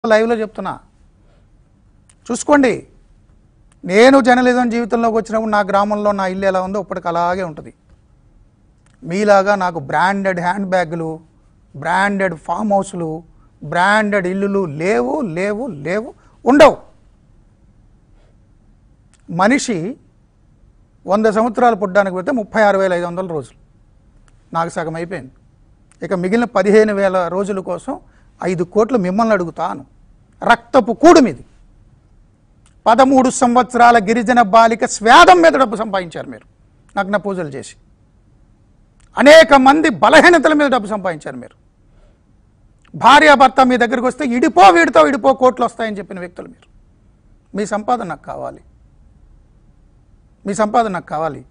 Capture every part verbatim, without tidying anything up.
లైవ్లో చెప్తున్నా చూసుకోండి. నేను జర్నలిజం జీవితంలోకి వచ్చినప్పుడు నా గ్రామంలో నా ఇల్లు ఎలా ఉందో ఇప్పటికి అలాగే ఉంటుంది. మీలాగా నాకు బ్రాండెడ్ హ్యాండ్ బ్యాగులు, బ్రాండెడ్ ఫామ్ హౌస్లు, బ్రాండెడ్ ఇల్లులు లేవు లేవు లేవు ఉండవు. మనిషి వంద సంవత్సరాలు పుట్టడానికి పోతే ముప్పై ఆరు వేల ఐదు వందల రోజులు నాకు సగం అయిపోయింది. ఇక మిగిలిన పదిహేను వేల రోజుల కోసం ఐదు కోట్లు మిమ్మల్ని అడుగుతాను. రక్తపు కూడు మీది. పదమూడు సంవత్సరాల గిరిజన బాలిక స్వేదం మీద డబ్బు సంపాదించారు మీరు నగ్న పూజలు చేసి. అనేక మంది బలహీనతల మీద డబ్బు సంపాదించారు మీరు. భార్యాభర్త మీ దగ్గరికి వస్తే ఇడిపో వీడితో ఇడిపో కోట్లు వస్తాయని చెప్పిన వ్యక్తులు మీరు. మీ సంపాదన నాకు కావాలి, మీ సంపాదన నాకు కావాలి.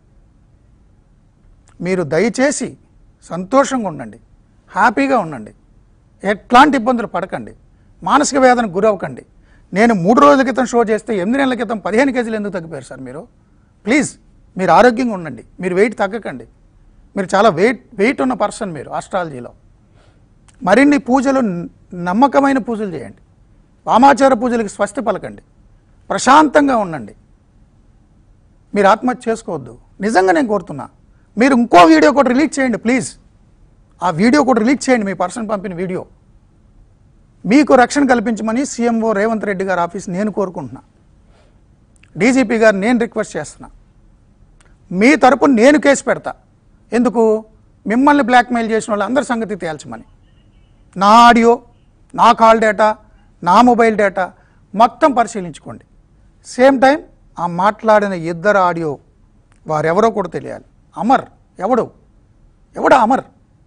మీరు దయచేసి సంతోషంగా ఉండండి, హ్యాపీగా ఉండండి, ఎట్లాంటి ఇబ్బందులు పడకండి, మానసిక వేదనకు గురవ్వకండి. నేను మూడు రోజుల క్రితం షో చేస్తే ఎనిమిది నెలల క్రితం పదిహేను కేజీలు ఎందుకు తగ్గిపోయారు సార్ మీరు? ప్లీజ్ మీరు ఆరోగ్యంగా ఉండండి, మీరు వెయిట్ తగ్గకండి. మీరు చాలా వెయిట్ వెయిట్ ఉన్న పర్సన్ మీరు ఆస్ట్రాలజీలో. మరిన్ని పూజలు, నమ్మకమైన పూజలు చేయండి. వామాచార పూజలకు స్వస్తి పలకండి, ప్రశాంతంగా ఉండండి. మీరు ఆత్మహత్య చేసుకోవద్దు. నిజంగా నేను కోరుతున్నా. మీరు ఇంకో వీడియో కూడా రిలీజ్ చేయండి ప్లీజ్. ఆ వీడియో కూడా రిలీజ్ చేయండి, మీ పర్సన్ పంపిన వీడియో. మీకు రక్షణ కల్పించమని సీఎంఓ రేవంత్ రెడ్డి గారి ఆఫీస్ నేను కోరుకుంటున్నా. డీజీపీ గారు నేను రిక్వెస్ట్ చేస్తున్నా. మీ తరపున నేను కేసు పెడతా. ఎందుకు? మిమ్మల్ని బ్లాక్మెయిల్ చేసిన వాళ్ళు అందరి సంగతి తేల్చమని. నా ఆడియో, నా కాల్ డేటా, నా మొబైల్ డేటా మొత్తం పరిశీలించుకోండి. సేమ్ టైం ఆ మాట్లాడిన ఇద్దరు ఆడియో వారెవరో కూడా తెలియాలి. అమర్ ఎవడు ఎవడా అమర్?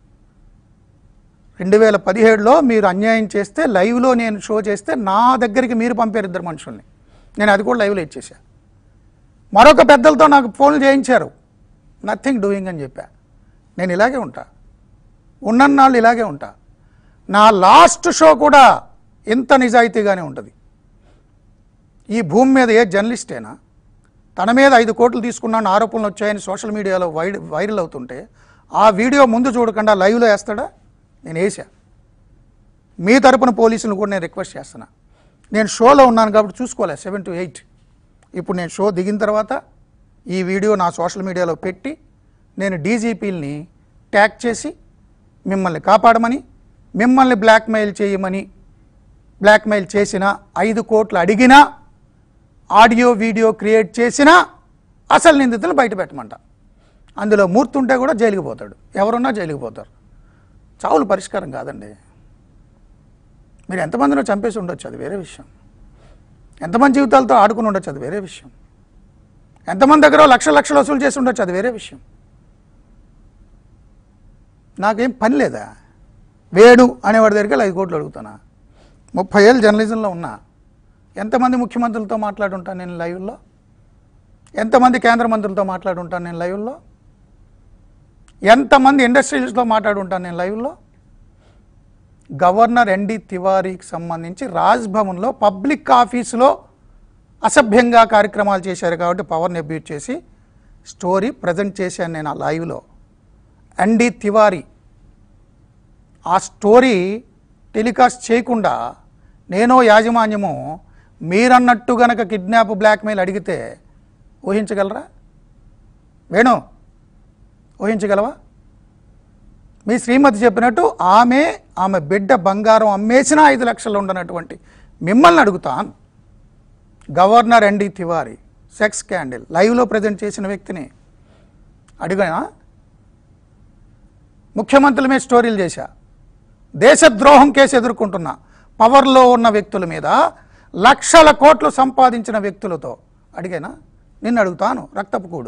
రెండు వేల పదిహేడులో మీరు అన్యాయం చేస్తే లైవ్లో నేను షో చేస్తే నా దగ్గరికి మీరు పంపారు ఇద్దరు మనుషుల్ని. నేను అది కూడా లైవ్లో ఇచ్చేసా. మరొక పెద్దలతో నాకు ఫోన్లు చేయించారు. నథింగ్ డూయింగ్ అని చెప్పా. నేను ఇలాగే ఉంటా, ఉన్నన్నాళ్ళు ఇలాగే ఉంటా. నా లాస్ట్ షో కూడా ఇంత నిజాయితీగానే ఉంటుంది. ఈ భూమి మీద ఏ జర్నలిస్టేనా తన మీద ఐదు కోట్లు తీసుకున్నాను ఆరోపణలు వచ్చాయని సోషల్ మీడియాలో వైడ్ వైరల్ అవుతుంటే ఆ వీడియో ముందు చూడకుండా లైవ్లో వేస్తాడా? నేను వేసా. మీ తరపున పోలీసులను కూడా నేను రిక్వెస్ట్ చేస్తున్నా. నేను షోలో ఉన్నాను కాబట్టి చూసుకోలే సెవెన్ టు ఎయిట్. ఇప్పుడు నేను షో దిగిన తర్వాత ఈ వీడియో నా సోషల్ మీడియాలో పెట్టి నేను డీజీపీలని ట్యాగ్ చేసి మిమ్మల్ని కాపాడమని, మిమ్మల్ని బ్లాక్మెయిల్ చేయమని, బ్లాక్మెయిల్ చేసిన, ఐదు కోట్లు అడిగినా, ఆడియో వీడియో క్రియేట్ చేసినా అసలు నిందితులు బయట పెట్టమంట. అందులో మూర్తి ఉంటే కూడా జైలుకి పోతాడు, ఎవరున్నా జైలుకి పోతారు. చావులు పరిష్కారం కాదండి. మీరు ఎంతమందినో చంపేసి ఉండొచ్చు, అది వేరే విషయం. ఎంతమంది జీవితాలతో ఆడుకుని ఉండొచ్చు, అది వేరే విషయం. ఎంతమంది దగ్గర లక్షల లక్షలు వసూలు చేసి ఉండొచ్చు, అది వేరే విషయం. నాకేం పని లేదా? వేణు అనేవాడి దగ్గరికి ఐదు కోట్లు అడుగుతానా? ముప్పై ఏళ్ళు జర్నలిజంలో ఉన్నా. ఎంతమంది ముఖ్యమంత్రులతో మాట్లాడుంటాను నేను లైవ్లో? ఎంతమంది కేంద్ర మంత్రులతో మాట్లాడుంటాను నేను లైవ్లో? ఎంతమంది ఇండస్ట్రియలిస్ట్తో మాట్లాడుంటాను నేను లైవ్లో? గవర్నర్ ఎన్డి తివారీకి సంబంధించి రాజ్భవన్లో పబ్లిక్ ఆఫీసులో అసభ్యంగా కార్యక్రమాలు చేశారు కాబట్టి పవర్ని అబ్యూజ్ చేసి స్టోరీ ప్రజెంట్ చేశాను నేను ఆ లైవ్లో. ఎన్డి తివారీ ఆ స్టోరీ టెలికాస్ట్ చేయకుండా నేనో యాజమాన్యమో మీరన్నట్టు గనక కిడ్నాప్ బ్లాక్మెయిల్ అడిగితే ఊహించగలరా? వేణు ఊహించగలవా? మీ శ్రీమతి చెప్పినట్టు ఆమె ఆమె బిడ్డ బంగారం అమ్మేసినా ఐదు లక్షలు ఉండనటువంటి మిమ్మల్ని అడుగుతాను. Governor ND Tiwari sex scandal లైవ్లో ప్రజెంట్ చేసిన వ్యక్తిని అడిగినా? ముఖ్యమంత్రుల మీద స్టోరీలు చేశా. దేశద్రోహం కేసు ఎదుర్కొంటున్నా పవర్లో ఉన్న వ్యక్తుల మీద, లక్షల కోట్లు సంపాదించిన వ్యక్తులతో అడిగానా? నిన్ను అడుగుతాను. రక్తపు కూడు.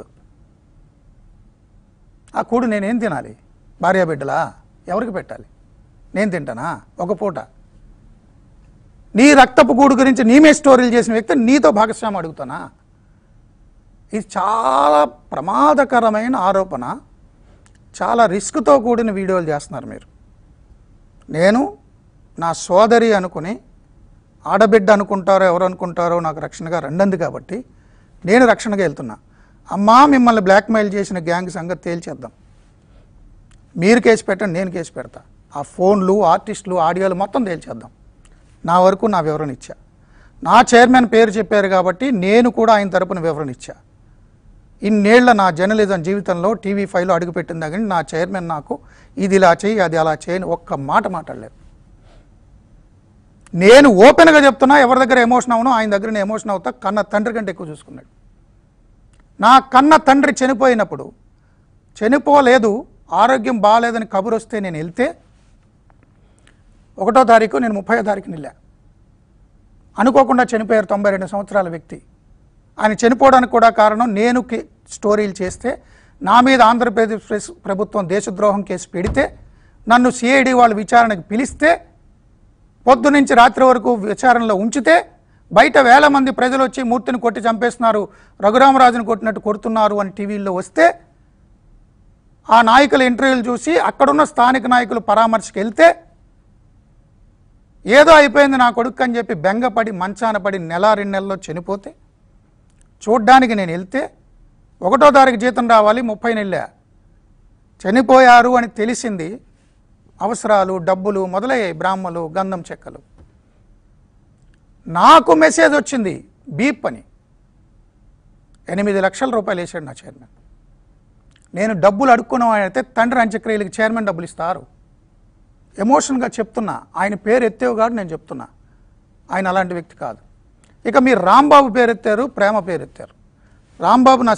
ఆ కూడు నేనేం తినాలి? భార్యా బిడ్డలా? ఎవరికి పెట్టాలి? నేను తింటానా ఒక పూట? నీ రక్తపు కూడు గురించి నీమే స్టోరీలు చేసిన వ్యక్తి నీతో భాగస్వామి అడుగుతానా? ఇది చాలా ప్రమాదకరమైన ఆరోపణ. చాలా రిస్క్తో కూడిన వీడియోలు చేస్తున్నారు మీరు. నేను నా సోదరి అనుకుని, ఆడబిడ్డ అనుకుంటారో ఎవరు అనుకుంటారో నాకు రక్షణగా రెండంది కాబట్టి నేను రక్షణగా వెళ్తున్నా. అమ్మా మిమ్మల్ని బ్లాక్మెయిల్ చేసిన గ్యాంగ్ సంగతి తేల్చేద్దాం. మీరు కేసు పెట్టండి, నేను కేసు పెడతా. ఆ ఫోన్లు, ఆర్టిస్టులు, ఆడియోలు మొత్తం తేల్చేద్దాం. నా వరకు నా వివరణ ఇచ్చా. నా చైర్మన్ పేరు చెప్పారు కాబట్టి నేను కూడా ఆయన తరపున వివరణ ఇచ్చా. ఇన్నేళ్ల నా జర్నలిజం జీవితంలో టీవీ ఫైవ్లో అడుగుపెట్టిందా కానీ నా చైర్మన్ నాకు ఇది ఇలా చేయి అది అలా చేయని ఒక్క మాట మాట్లాడలేదు. నేను ఓపెన్గా చెప్తున్నా, ఎవరి దగ్గర ఎమోషన్ అవునో ఆయన దగ్గర నేను ఎమోషన్ అవుతా. కన్న తండ్రి కంటే ఎక్కువ చూసుకున్నాడు. నా కన్న తండ్రి చనిపోయినప్పుడు, చనిపోలేదు ఆరోగ్యం బాగాలేదని కబురు వస్తే నేను వెళ్తే ఒకటో తారీఖు నేను ముప్పై తారీఖున వెళ్ళా. అనుకోకుండా చనిపోయారు తొంభై రెండు సంవత్సరాల వ్యక్తి. ఆయన చనిపోవడానికి కూడా కారణం నేను స్టోరీలు చేస్తే నా మీద ఆంధ్రప్రదేశ్ ప్రభుత్వం దేశద్రోహం కేసు పెడితే నన్ను సిఐడి వాళ్ళు విచారణకు పిలిస్తే పొద్దు నుంచి రాత్రి వరకు విచారణలో ఉంచితే బయట వేల మంది ప్రజలు వచ్చి మూర్తిని కొట్టి చంపేస్తున్నారు, రఘురామరాజును కొట్టినట్టు కొడుతున్నారు అని టీవీల్లో వస్తే ఆ నాయకుల ఇంటర్వ్యూలు చూసి అక్కడున్న స్థానిక నాయకులు పరామర్శకు వెళ్తే ఏదో అయిపోయింది నా కొడుకు అని చెప్పి బెంగపడి మంచాన పడి నెల రెండు నెలల్లో చనిపోతే చూడ్డానికి నేను వెళ్తే ఒకటో తారీఖు జీతం రావాలి ముప్పై నెలల చనిపోయారు అని తెలిసింది. అవసరాలు డబ్బులు మొదలయ్యాయి, బ్రాహ్మలు గంధం చెక్కలు. నాకు మెసేజ్ వచ్చింది బీప్ అని. ఎనిమిది లక్షల రూపాయలు వేసాడు నా చైర్మన్. నేను డబ్బులు అడుక్కున్నవాడైతే తండ్రి అంత్యక్రియలకు చైర్మన్ డబ్బులు ఇస్తారు. ఎమోషన్గా చెప్తున్నా, ఆయన పేరు ఎత్తేవు కాదు నేను చెప్తున్నా, ఆయన అలాంటి వ్యక్తి కాదు. ఇక మీరు రాంబాబు పేరు ఎత్తారు, ప్రేమ పేరు ఎత్తారు. రాంబాబు నా